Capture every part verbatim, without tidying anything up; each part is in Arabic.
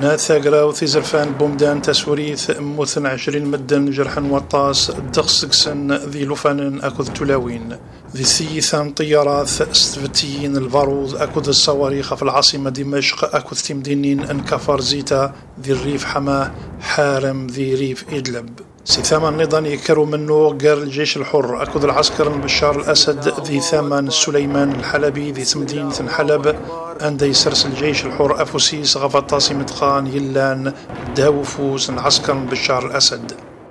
نات ثاقراو في زرفان بومدان تسوريث موثن عشرين مدن جرحا وطاس دغسكسن ذي لفن أكذ تلاوين ذي ثيثان طيارات استفتيين البارود أكذ الصواريخ في العاصمة دمشق أكذ تمدينين انكفر زيتا ذي الريف حماه حارم ذي ريف إدلب سي ثمن نضان يكروا منه قال الجيش الحر أكذ العسكر بشار الأسد ذي ثمن سليمان الحلبي ذي مدينة حلب عند يسرس الجيش الحر أفوسيس غفطاسي متقان يلان داوفوس العسكر بشار الأسد.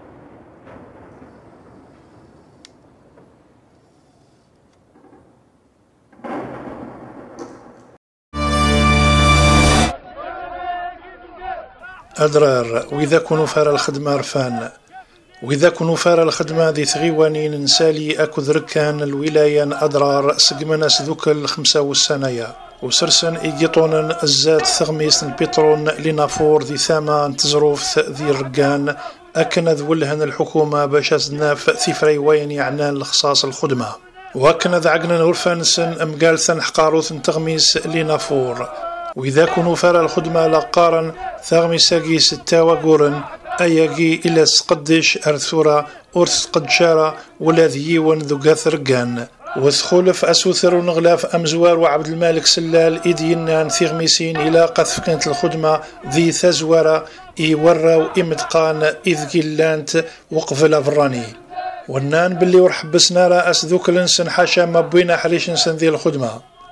أدرار وإذا كنوا فار الخدمة رفان وإذا كنوا فار الخدمة ذي ثغيوانين نسالي أكذ ركان الولاية أدرار سقمناس ذوك الخمسة والسنايا وسرسن إيجيطون الزات ثغميس البترون لنافور ذي ثامان تزروف ذي الرقان أكن ذولهن الحكومة باش أزناف ثفري وين يعنان لخصاص الخدمة وأكن ذعقنا نورفانسن أمقالثن حقاروث تغميس لنافور وإذا كنوا فار الخدمة لقارن ثغميساقي ستاوى قورن أياقي إلا سقدش أرثورة أرث قدشارة ولا ذيون ذقاث رقان وثخولف أسوثر ونغلاف أمزوار وعبد المالك سلال إيدينان ثغميسين إلى قذف كانت الخدمة ذي ثزوارة إي وراو إمتقان إذ قلانت وقفل فراني ونان باللي ورحبسنا رأس ذوك الانسان حاشا ما بوينا حريش انسان ذي الخدمة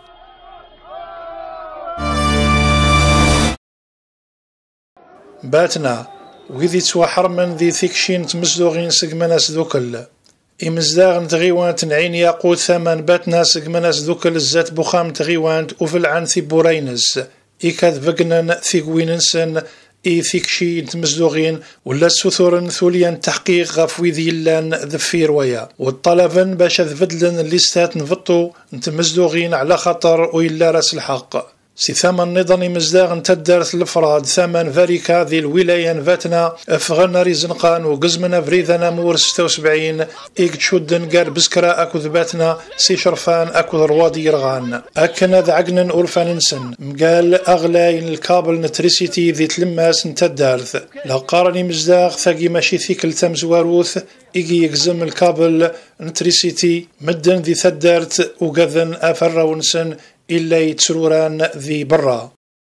باتنا وذي توحر من ذي ثيكشين تمزدوغين سقمناس ذوكل إمزداغن تغيوان تنعين ياقوت ثمن باتنا سقمناس ذوكل الزات بخام تغيوان وفل عن ثي بورينس إيكاذ بقنن ثيقوينسن إي ثيكشين تمزدوغين ولا سثورن ثوليان تحقيق غفوي ذيلان ذفير ويا والطلبن باش ذفدلن الليستات نفطو نتمزدوغين على خطر وإلا راس الحق سي ثمن نظني مزداغ تدارت الافراد ثمن فاريكا ذي الولاية فاتنا افغنا ريزنقان وقزمنا فريذنا مور ستة وسبعين ايك تشودن قال بسكرا اكو ذباتنا سي شرفان اكو روادي يرغان اكنا ذعقنا اورفان نسن مقال اغلاين الكابل نتريسيتي ذي تلماس نتدارث لقارني مزداغ ثاقي ماشي ثيكل تمز واروث ايجي يقزم الكابل نتريسيتي مدن ذي ثدارت وقذن افر ونسن إلا يتسروران ذي برا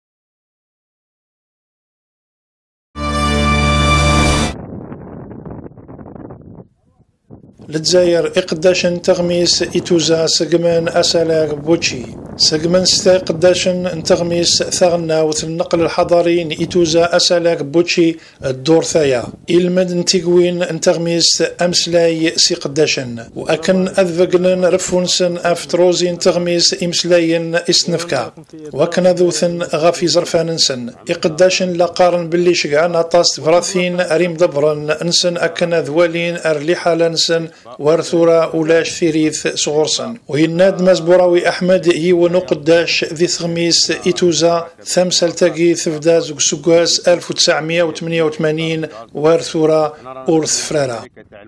لتزاير إقداشن تغميس إتوزا سقمان أسالاك بوتشي سقمان ستا إقداشن تغميس ثغنا وثل النقل الحضاري إتوزا أسالاك بوتشي الدور ثايا إلمد انتقوين تغميس أمسلاي سي قداشن وأكن أذفقن رفونسن أفتروزين تغميس إمسلاين إسنفكا وأكن أذوثن غافي زرفاننسن إقداشن لقارن باللي شقعان أطاس فراثين أريم دبرن أنسن أكن أذوالين أرلي حالنسن وارثورا ولاش ثيريث صغرسن ويناد مزبوراوي أحمد يونو قداش ذي ثغميس إتوزا ثمسل تاقي ثفداز وكسوكاس ألف وتسعمية وثمانية وثمانين وارثورا أورث فرارا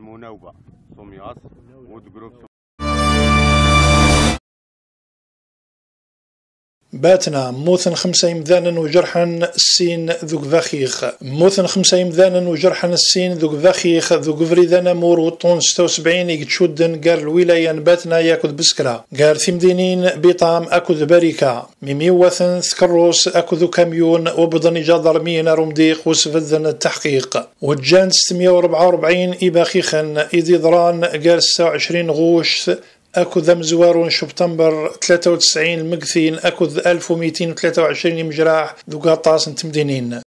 باتنا موثن خمسة يمذانا وجرحا السين ذوك ذخيخ موثن خمسة يمذانا وجرحا السين ذوك ذخيخ ذوك فريدانا مور وطون ستة وسبعين يكتشودن قال الولاية باتنا ياكد بسكرا قال ثمدينين بيطام أكد باريكا ميميوثن ثكروس أكد كاميون وبضني جادرمين رمديق وسفذن التحقيق وجان ستمية وأربعة وأربعين إباخيخا إذي ضران قال ستة وعشرين غوش أكو ذم زوارون شبتمبر ثلاثة وتسعين المقثين أكو ألف ومئتين وثلاثة وعشرين مجراح ذو قاطاس تمدينين